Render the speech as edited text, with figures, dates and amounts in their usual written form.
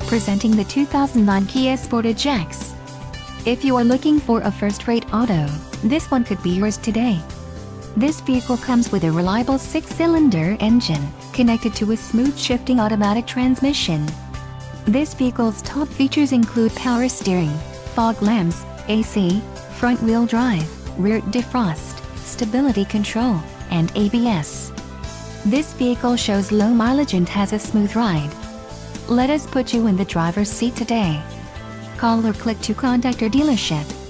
Presenting the 2009 Kia Sportage X. If you are looking for a first-rate auto, this one could be yours today. This vehicle comes with a reliable 6-cylinder engine, connected to a smooth shifting automatic transmission. This vehicle's top features include power steering, fog lamps, AC, front-wheel drive, rear defrost, stability control, and ABS. This vehicle shows low mileage and has a smooth ride. Let us put you in the driver's seat today. Call or click to contact our dealership.